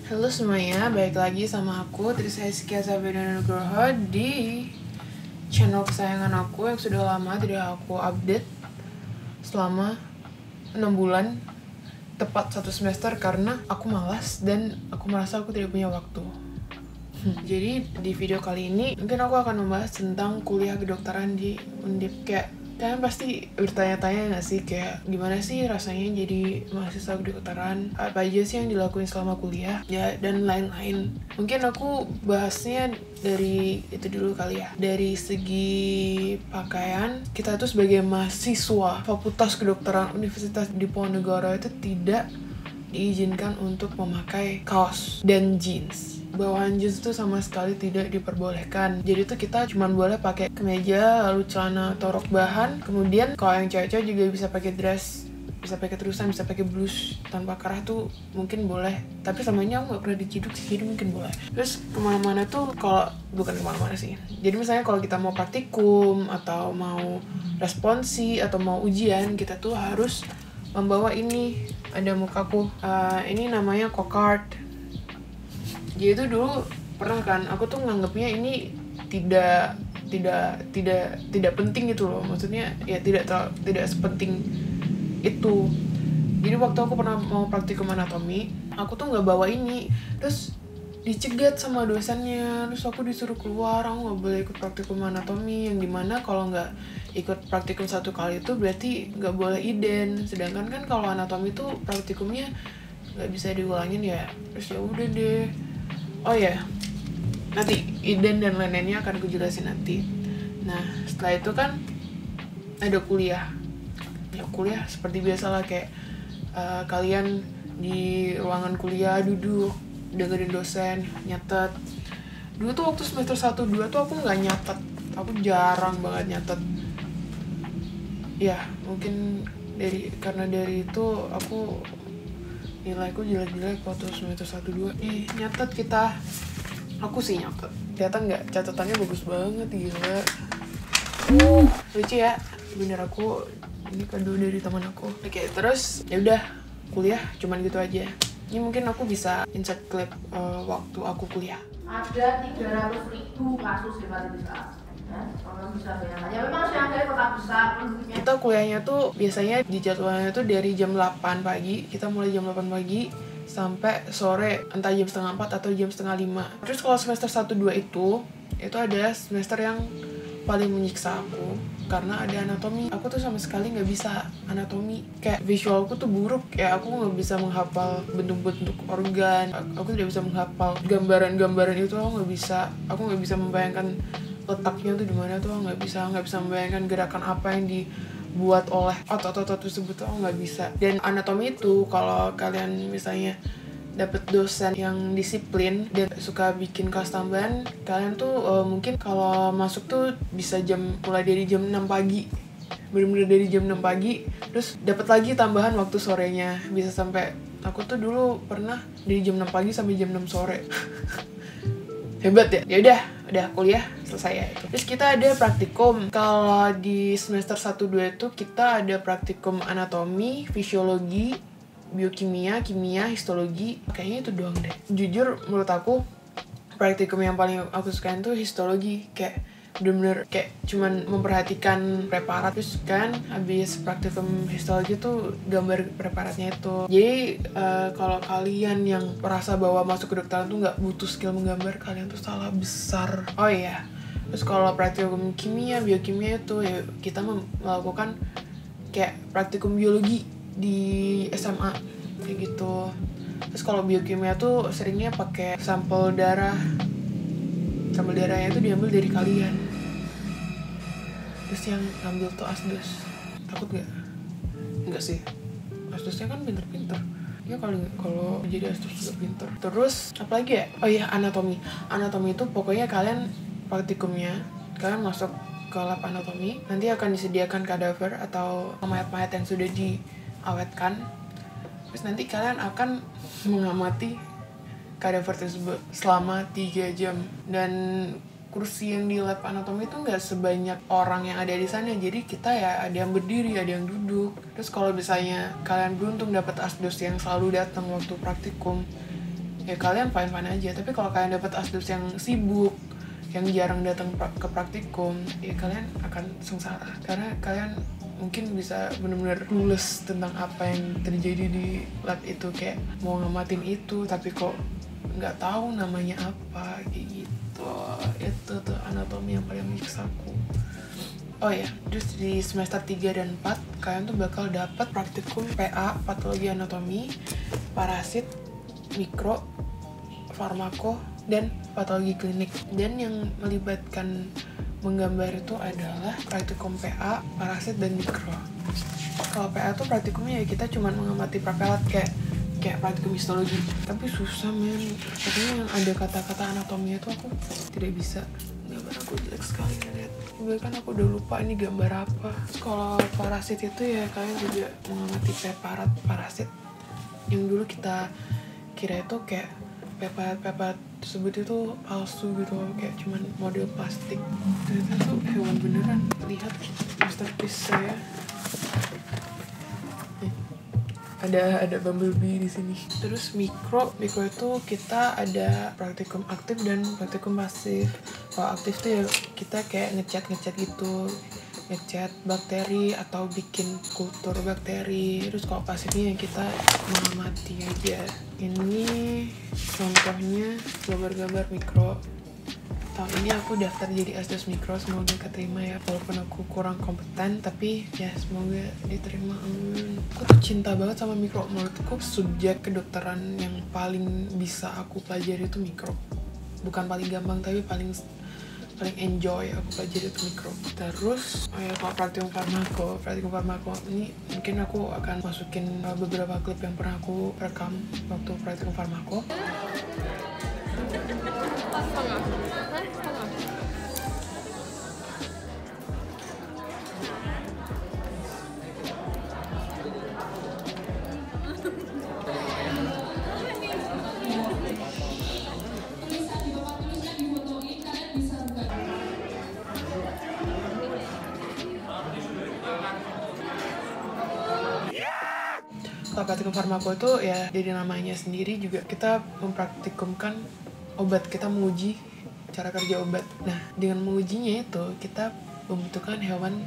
Halo semuanya, balik lagi sama aku Trisaya Sabiana Nugroho di channel kesayangan aku yang sudah lama tidak aku update selama 6 bulan, tepat 1 semester karena aku malas dan aku merasa aku tidak punya waktu. Jadi di video kali ini mungkin aku akan membahas tentang kuliah kedokteran di Undip. Kayak kalian pasti bertanya-tanya gak sih kayak gimana sih rasanya jadi mahasiswa kedokteran, apa aja sih yang dilakuin selama kuliah ya, dan lain-lain. Mungkin aku bahasnya dari itu dulu kali ya. Dari segi pakaian, kita tuh sebagai mahasiswa Fakultas Kedokteran Universitas Diponegoro itu tidak diizinkan untuk memakai kaos dan jeans. Bawahan jeans itu sama sekali tidak diperbolehkan. Jadi tuh kita cuma boleh pakai kemeja, lalu celana atau rok bahan. Kemudian kalau yang cewek-cewek juga bisa pakai dress, bisa pakai terusan, bisa pakai blus tanpa kerah tuh mungkin boleh. Tapi sama ini aku nggak pernah diciduk sih, jadi mungkin boleh. Terus kemana-mana tuh kalau bukan kemana-mana sih. Jadi misalnya kalau kita mau praktikum atau mau responsi atau mau ujian, kita tuh harus membawa ini. Ada mukaku. Ini namanya co-card. Jadi itu dulu pernah kan, aku tuh nganggapnya ini tidak penting gitu loh. Maksudnya ya tidak sepenting itu. Jadi waktu aku pernah mau praktikum anatomi, aku tuh nggak bawa ini. Terus dicegat sama dosennya, terus aku disuruh keluar, aku nggak boleh ikut praktikum anatomi, yang dimana kalau nggak ikut praktikum 1 kali itu berarti nggak boleh iden. Sedangkan kan kalau anatomi tuh praktikumnya nggak bisa diulangin ya. Terus ya udah deh. Oh ya, nanti iden dan lain-lainnya akan aku jelasin nanti. Nah setelah itu kan ada kuliah. Ya kuliah seperti biasa lah, kayak kalian di ruangan kuliah duduk dengerin dosen nyatet. Dulu tuh waktu semester 1-2 tuh aku nggak nyatet, aku jarang banget nyatet. Ya mungkin karena dari itu aku nilaiku jelek-jelek waktu semester 1-2. Nyatet kita, aku sih nyatet. Kelihatan nggak, catatannya bagus banget, gila. Lucu ya, bener. Aku ini kado dari teman aku. Oke, terus ya udah kuliah cuman gitu aja. Ini mungkin aku bisa insert clip waktu aku kuliah. Ada 300.000 kasus hepatitis A. Orang bisa bayangkan. Ya memang Shanghai kota besar penduduknya. Kita kuliahnya tuh biasanya di jadwalnya tuh dari jam 8 pagi. Kita mulai jam 8 pagi sampai sore, entah jam 4:30 atau jam 4:30. Terus kalau semester 1-2 itu ada semester yang paling menyiksa aku karena ada anatomi. Aku tuh sama sekali nggak bisa anatomi. Kayak visualku tuh buruk. Kayak aku nggak bisa menghafal bentuk-bentuk organ. Aku tidak bisa menghafal gambaran-gambaran itu. Aku nggak bisa membayangkan letaknya tuh di mana tuh. Nggak bisa membayangkan gerakan apa yang dibuat oleh otot-otot tersebut tuh. Nggak bisa. Dan anatomi itu kalau kalian misalnya dapat dosen yang disiplin dan suka bikin kelas tambahan, kalian tuh mungkin kalau masuk tuh bisa mulai dari jam 6 pagi, bener-bener dari jam 6 pagi, terus dapat lagi tambahan waktu sorenya, bisa sampai aku tuh dulu pernah dari jam 6 pagi sampai jam 6 sore. Hebat ya. Ya udah kuliah selesai ya itu. Terus kita ada praktikum. Kalau di semester 1-2 itu kita ada praktikum anatomi, fisiologi, biokimia, kimia, histologi. Kayaknya itu doang deh. Jujur menurut aku praktikum yang paling aku sukain tuh histologi. Kayak bener-bener kayak cuman memperhatikan preparat. Terus kan habis praktikum histologi tuh gambar preparatnya itu. Jadi kalau kalian yang merasa bahwa masuk kedokteran tuh nggak butuh skill menggambar, kalian tuh salah besar. Oh iya, terus kalau praktikum kimia, biokimia itu ya kita melakukan kayak praktikum biologi di SMA kayak gitu. Terus kalau biokimia tuh seringnya pakai sampel darah. Sampel darahnya itu diambil dari kalian. Terus yang ngambil tuh asdos. Takut gak? Enggak sih. Asdosnya kan pinter-pinter. Ya kalau jadi asdos juga pinter. Terus apa lagi ya? Oh iya, anatomi. Anatomi itu pokoknya kalian praktikumnya, kalian masuk ke lab anatomi, nanti akan disediakan kadaver atau mayat-mayat yang sudah diawetkan. Terus nanti kalian akan mengamati kadaver tersebut selama 3 jam. Dan kursi yang di lab anatomi itu nggak sebanyak orang yang ada di sana. Jadi kita ya ada yang berdiri, ada yang duduk. Terus kalau misalnya kalian beruntung dapat asdos yang selalu datang waktu praktikum, ya kalian fine-fine aja. Tapi kalau kalian dapat asdos yang sibuk, yang jarang datang ke praktikum, ya kalian akan sengsara karena kalian mungkin bisa benar-benar clueless tentang apa yang terjadi di lab itu, kayak mau ngamatin itu tapi kok nggak tahu namanya apa kayak gitu. Itu tuh anatomi yang paling menyiksaku. Oh ya, terus di semester 3 dan 4 kalian tuh bakal dapat praktikum PA, patologi anatomi, parasit, mikro, farmako, dan patologi klinik. Dan yang melibatkan menggambar itu adalah praktikum PA, parasit, dan mikro. Kalau PA tuh praktikumnya ya kita cuma mengamati propelat kayak praktikum histologi. Tapi susah men, pokoknya yang ada kata-kata anatominya tuh aku tidak bisa. Gambar aku jelek sekali ngeliat. Bahkan aku udah lupa ini gambar apa. Kalau parasit itu ya kalian juga mengamati preparat parasit. Yang dulu kita kira itu kayak preparat tersebut itu palsu gitu, kayak cuman model plastik. Ternyata tuh hewan beneran. Lihat masterpiece saya. Ada bumblebee di sini. Terus mikro itu kita ada praktikum aktif dan praktikum pasif. Kalau aktif tuh ya kita kayak ngecat gitu, ngecat bakteri atau bikin kultur bakteri. Terus kalau pasifnya ya kita mengamati aja. Ini contohnya gambar-gambar mikro. Tahun ini aku daftar jadi asdos mikro, semoga keterima ya, walaupun aku kurang kompeten tapi ya semoga diterima. Aku tuh cinta banget sama mikro. Menurutku subjek kedokteran yang paling bisa aku pelajari itu mikro. Bukan paling gampang tapi paling enjoy aku pelajari itu mikro. Terus kalau praktikum farmako ini mungkin aku akan masukin beberapa klip yang pernah aku rekam waktu praktikum farmako. Kalau praktikum farmako itu ya dari namanya sendiri juga kita mempraktikumkan obat, kita menguji cara kerja obat. Nah, dengan mengujinya itu kita membutuhkan hewan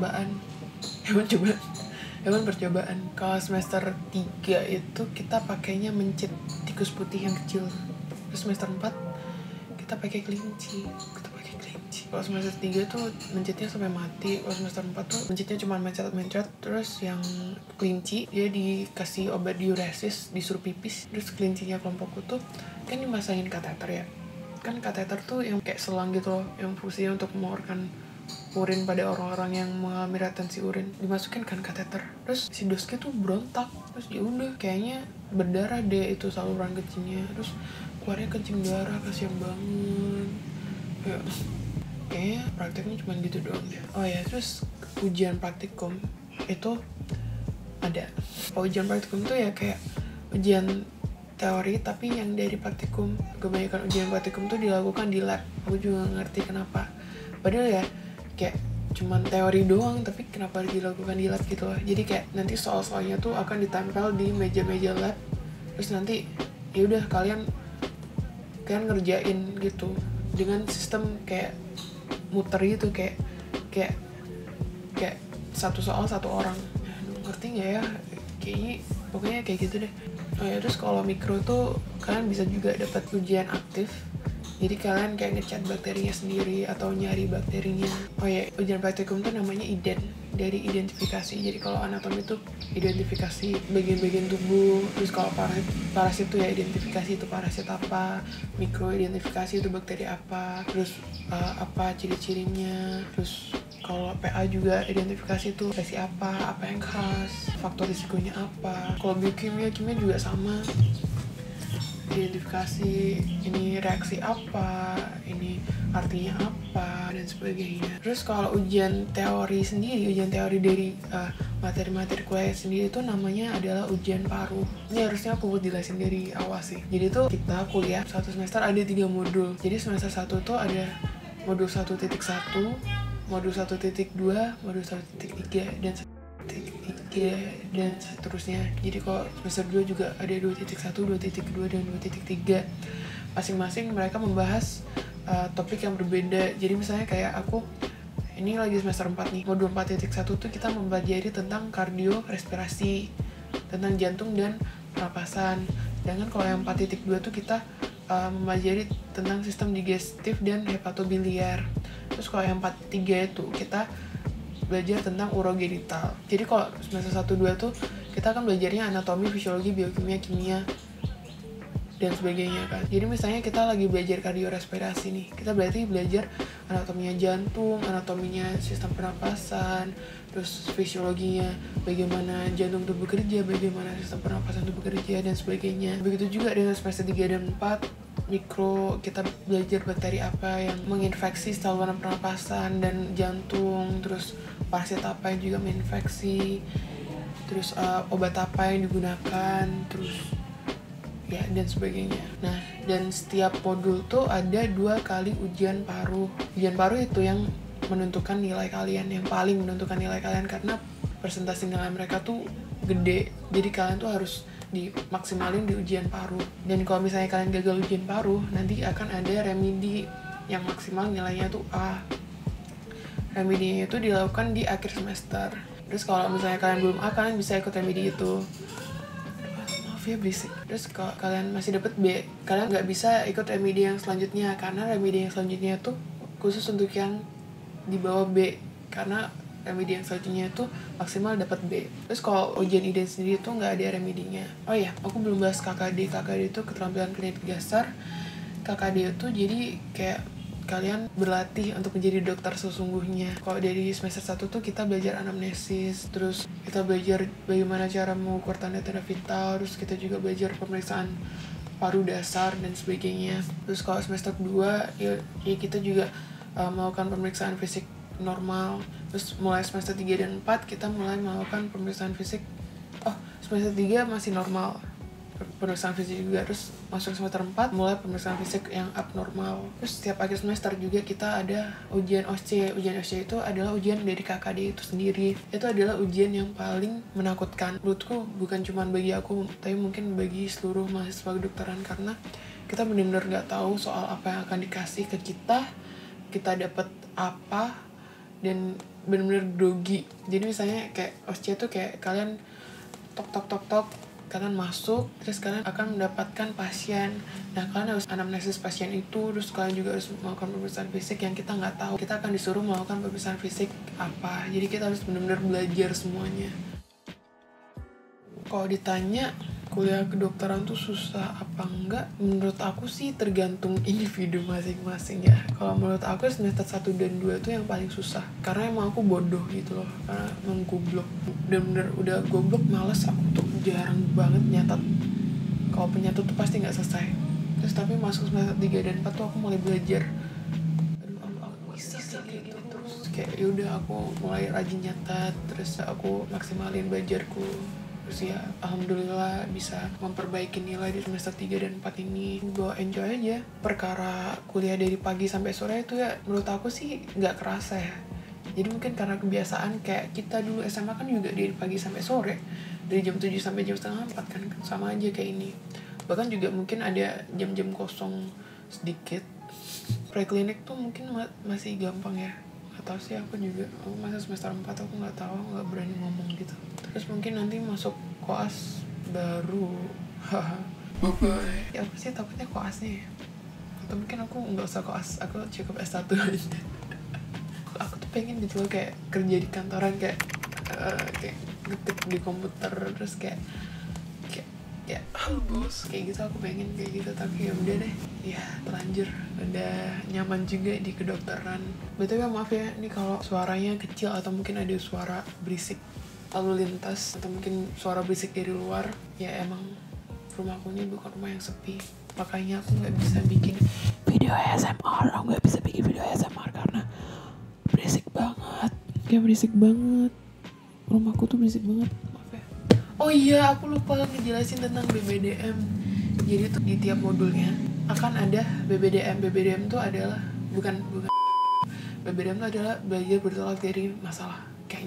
percobaan. Kalau semester 3 itu kita pakainya mencit tikus putih yang kecil. Terus semester 4 kita pakai kelinci. Kalau semester 3 tuh mencitnya sampai mati. Kalau semester 4 tuh mencitnya cuma mencet. Terus yang kelinci dia dikasih obat diuresis, disuruh pipis. Terus kelincinya kelompokku tuh kan dimasangin kateter ya. Kan kateter tuh yang kayak selang gitu loh, yang fungsinya untuk mengeluarkan urin pada orang-orang yang mengalami retensi urin. Dimasukin kan kateter. Terus si dosnya tuh berontak. Terus ya udah kayaknya berdarah deh itu saluran kecilnya. Terus keluarnya kencing darah, kasihan banget. Ya kayaknya prakteknya cuma gitu doang deh. Oh ya, terus ujian praktikum itu ada. Ujian praktikum tuh ya kayak ujian teori tapi yang dari praktikum. Kebanyakan ujian praktikum tuh dilakukan di lab. Aku juga ngerti kenapa. Padahal ya kayak cuman teori doang tapi kenapa harus dilakukan di lab gitu loh. Jadi kayak nanti soal-soalnya tuh akan ditempel di meja-meja lab. Terus nanti ya udah kalian ngerjain gitu dengan sistem kayak muter gitu, kayak satu soal satu orang. Ngerti nggak ya? Kayaknya pokoknya kayak gitu deh. Oh ya, terus kalau mikro tuh kalian bisa juga dapat ujian aktif. Jadi kalian kayak ngecat bakterinya sendiri atau nyari bakterinya. Oh ya, ujian praktikum tuh namanya dari identifikasi. Jadi kalau anatomi tuh identifikasi bagian-bagian tubuh. Terus kalau parasit tuh ya identifikasi itu parasit apa. Mikro identifikasi itu bakteri apa. Terus apa ciri-cirinya. Terus kalau PA juga identifikasi tuh spesies apa yang khas, faktor risikonya apa. Kalau biokimia juga sama. Identifikasi ini reaksi apa, ini artinya apa, dan sebagainya. Terus kalau ujian teori dari materi-materi kuliah sendiri itu namanya adalah ujian paruh. Ini harusnya aku buat jelasin dari awal sih. Jadi tuh kita kuliah satu semester ada 3 modul. Jadi semester 1 tuh ada modul 1.1, modul 1.2, modul 1.3, dan 1.4. dan seterusnya. Jadi kalau semester 2 juga ada 2.1, 2.2, dan 2.3. Masing-masing mereka membahas topik yang berbeda. Jadi misalnya kayak aku ini lagi semester 4 nih, modul 4.1 tuh kita mempelajari tentang kardio respirasi, tentang jantung dan pernapasan. Sedangkan kalau yang 4.2 tuh kita mempelajari tentang sistem digestif dan hepatobiliar. Terus kalau yang 4.3 itu kita belajar tentang urogenital. Jadi kalau semester 1-2 tuh kita akan belajarnya anatomi, fisiologi, biokimia, kimia, dan sebagainya kan. Jadi misalnya kita lagi belajar kardiorespirasi nih, kita berarti belajar anatominya jantung, anatominya sistem pernapasan, terus fisiologinya, bagaimana jantung itu bekerja, bagaimana sistem pernapasan itu bekerja, dan sebagainya. Begitu juga dengan semester 3 dan 4, mikro, kita belajar bakteri apa yang menginfeksi saluran pernapasan dan jantung, terus parasit apa yang juga menginfeksi, terus obat apa yang digunakan, terus ya dan sebagainya. Nah, dan setiap modul tuh ada 2 kali ujian paruh. Ujian paruh itu yang menentukan nilai kalian, yang paling menentukan nilai kalian, karena persentase nilai mereka tuh gede. Jadi kalian tuh harus dimaksimalin di ujian paruh. Dan kalau misalnya kalian gagal ujian paruh, nanti akan ada remedi yang maksimal nilainya tuh A. Remedinya itu dilakukan di akhir semester. Terus kalau misalnya kalian belum A, kalian bisa ikut remedi itu. Ya berisik. Terus kalau kalian masih dapat B, kalian nggak bisa ikut remedi yang selanjutnya, karena remedi yang selanjutnya tuh khusus untuk yang di bawah B, karena remedi yang selanjutnya tuh maksimal dapat B. Terus kalau ujian IDEN sendiri tuh nggak ada remedinya. Oh iya, aku belum bahas KKD. KKD itu keterampilan klinik dasar. KKD itu jadi kayak kalian berlatih untuk menjadi dokter sesungguhnya. Kalau dari semester 1 tuh kita belajar anamnesis, terus kita belajar bagaimana cara mengukur tanda-tanda vital, terus kita juga belajar pemeriksaan paru dasar dan sebagainya. Terus kalau semester 2 ya kita juga melakukan pemeriksaan fisik normal. Terus mulai semester 3 dan 4 kita mulai melakukan pemeriksaan fisik. Semester 3 masih normal, pemeriksaan fisik juga. Terus masuk semester 4 mulai pemeriksaan fisik yang abnormal. Terus setiap akhir semester juga kita ada ujian OSCE. Ujian OSCE itu adalah ujian dari KKD itu sendiri. Itu adalah ujian yang paling menakutkan menurutku, bukan cuma bagi aku, tapi mungkin bagi seluruh mahasiswa kedokteran, karena kita benar-benar nggak tahu soal apa yang akan dikasih ke kita dapat apa, dan benar-benar grogi. Jadi misalnya kayak OSCE itu kayak kalian tok, kalian masuk, terus kalian akan mendapatkan pasien. Nah, kalian harus anamnesis pasien itu, terus kalian juga harus melakukan pemeriksaan fisik yang kita nggak tahu. Kita akan disuruh melakukan pemeriksaan fisik apa. Jadi kita harus benar-benar belajar semuanya. Kalau ditanya kuliah kedokteran tuh susah apa enggak, menurut aku sih tergantung individu masing-masing ya. Kalau menurut aku semester 1 dan 2 tuh yang paling susah, karena emang aku bodoh gitu loh, karena emang goblok. Bener-bener udah goblok, males aku tuh jarang banget nyatat. Kalau penyatat tuh pasti nggak selesai. Terus tapi masuk semester 3 dan 4 tuh aku mulai belajar. Aku bisa kayak gitu terus. Kayak yaudah aku mulai rajin nyatat, terus aku maksimalin belajarku. Terus ya alhamdulillah bisa memperbaiki nilai di semester 3 dan 4 ini. Gue enjoy aja. Perkara kuliah dari pagi sampai sore itu ya menurut aku sih nggak kerasa ya. Jadi mungkin karena kebiasaan, kayak kita dulu SMA kan juga dari pagi sampai sore, dari jam 7 sampai jam setengah 4 kan, sama aja kayak ini. Bahkan juga mungkin ada jam-jam kosong sedikit. Preklinik tuh mungkin masih gampang ya. Atau sih aku juga, aku masih semester 4 aku nggak tahu, nggak berani ngomong gitu. Terus mungkin nanti masuk koas baru, ya aku sih takutnya koasnya ya. Atau mungkin aku nggak usah koas, aku cukup S1 aja. Aku tuh pengen gitu loh, kayak kerja di kantoran, kayak ngetik di komputer, terus kayak bos kayak gitu. Aku pengen kayak gitu, tapi ya udah deh, ya terlanjur udah nyaman juga di kedokteran. Betul ya, maaf ya ini kalau suaranya kecil atau mungkin ada suara berisik lalu lintas atau mungkin suara berisik dari luar. Ya emang rumahku ini bukan rumah yang sepi, makanya aku nggak bisa bikin video ASMR. Aku nggak bisa bikin video ASMR karena berisik banget. Ya berisik banget, rumahku tuh berisik banget. Oh iya, aku lupa ngejelasin tentang BBDM. Jadi tuh di tiap modulnya akan ada BBDM. BBDM tuh adalah bukan BBDM tuh adalah belajar bertolak dari masalah kayaknya.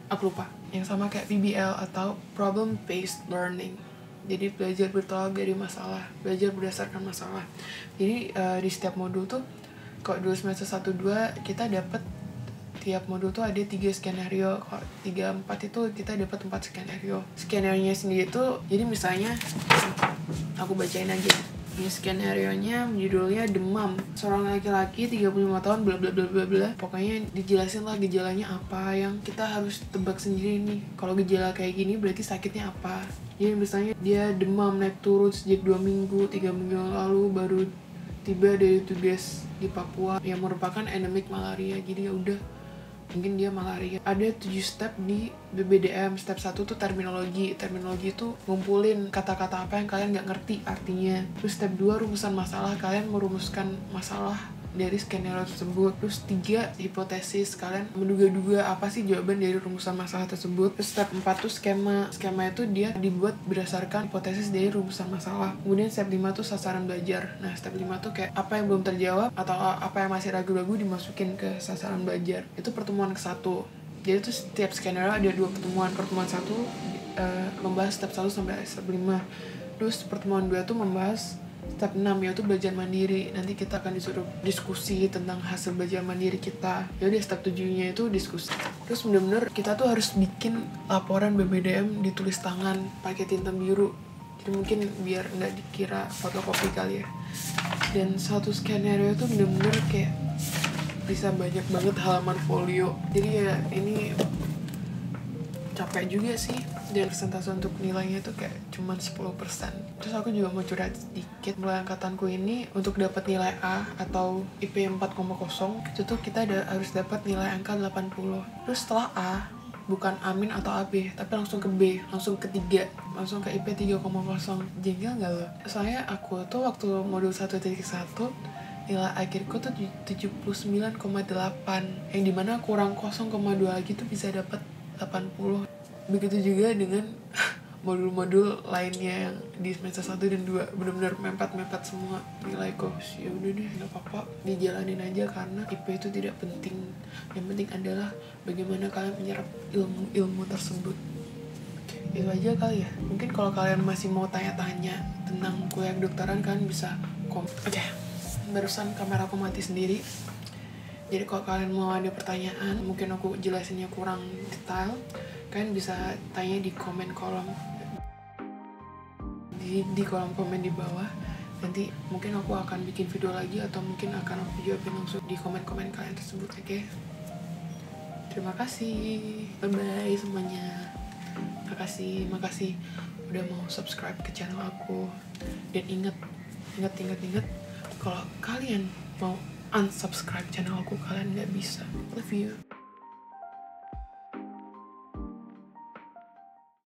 aku lupa, yang sama kayak PBL atau problem based learning. Jadi belajar bertolak dari masalah, belajar berdasarkan masalah. Jadi di setiap modul tuh, kalau dulu semester 1-2 kita dapat tiap modul tuh ada 3 skenario. Kalau 3-4 itu kita dapat 4 skenario. Skenario-nya sendiri tuh, jadi misalnya aku bacain aja. Ini skenario-nya judulnya demam. Seorang laki-laki 35 tahun bla bla bla bla bla. Pokoknya dijelasin lah gejalanya apa, yang kita harus tebak sendiri nih. Kalau gejala kayak gini berarti sakitnya apa. Jadi misalnya dia demam naik turun sejak 2 minggu, 3 minggu yang lalu baru tiba dari tugas di Papua yang merupakan endemik malaria. Jadi ya udah, mungkin dia malaria. Ada 7 step di BBDM. Step 1 tuh terminologi. Terminologi itu ngumpulin kata-kata apa yang kalian nggak ngerti artinya. Terus step 2 rumusan masalah. Kalian merumuskan masalah dari skenario tersebut. Terus 3 hipotesis. Kalian menduga-duga apa sih jawaban dari rumusan masalah tersebut. Terus step 4 tuh skema. Skema itu dia dibuat berdasarkan hipotesis dari rumusan masalah. Kemudian step 5 tuh sasaran belajar. Nah step 5 tuh kayak apa yang belum terjawab atau apa yang masih ragu-ragu dimasukin ke sasaran belajar. Itu pertemuan ke-1. Jadi tuh setiap skenario ada 2 pertemuan. Pertemuan 1 membahas step 1 sampai step 5. Terus pertemuan 2 tuh membahas step 6, yaitu belajar mandiri. Nanti kita akan disuruh diskusi tentang hasil belajar mandiri kita. Jadi step 7-nya itu diskusi. Terus bener-bener kita tuh harus bikin laporan BBDM ditulis tangan pakai tinta biru. Jadi mungkin biar nggak dikira fotokopi kali ya. Dan satu skenario itu bener-bener kayak bisa banyak banget halaman folio. Jadi ya ini capek juga sih. Dan persentase untuk nilainya itu kayak cuman 10%. Terus aku juga mau curhat sedikit. Mulai angkatanku ini untuk dapat nilai A atau IP 4,0 itu tuh kita harus dapat nilai angka 80. Terus setelah A bukan amin atau AB, tapi langsung ke B, langsung ke 3, langsung ke IP 3,0. Jengkel gak lo? Soalnya aku tuh waktu modul 1.1 nilai akhirku tuh 79,8, yang dimana kurang 0,2 lagi tuh bisa dapat 80. Begitu juga dengan modul-modul lainnya yang di semester 1 dan 2 benar-benar mepet-mepet semua nilaiku. Ya udah deh, nggak apa-apa, dijalanin aja karena IP itu tidak penting. Yang penting adalah bagaimana kalian menyerap ilmu tersebut. Itu aja kali ya. Mungkin kalau kalian masih mau tanya-tanya tentang kuliah kedokteran, kalian bisa Oke, barusan kamera aku mati sendiri. Jadi kalau kalian mau ada pertanyaan, mungkin aku jelasinnya kurang detail, kalian bisa tanya di kolom komen di bawah. Nanti mungkin aku akan bikin video lagi atau mungkin akan aku jawabin langsung di komen-komen kalian tersebut. Oke? Terima kasih, bye bye semuanya. Makasih udah mau subscribe ke channel aku. Dan ingat, kalau kalian mau unsubscribe channel aku, kalian nggak bisa. Love you.